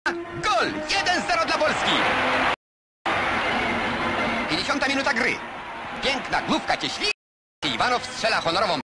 Gol! 1-0 dla Polski! 50 minuta gry. Piękna główka Cieślika. Iwanow strzela honorową